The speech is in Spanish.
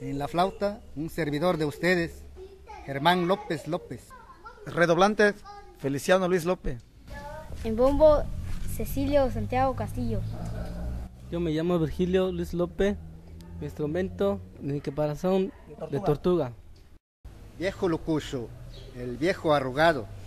En la flauta, un servidor de ustedes, Germán López López. Redoblantes, Feliciano Luis López. En bombo, Cecilio Santiago Castillo. Yo me llamo Virgilio Luis López. Mi instrumento, mi caparazón de tortuga. Viejo Lucucho, el viejo arrugado.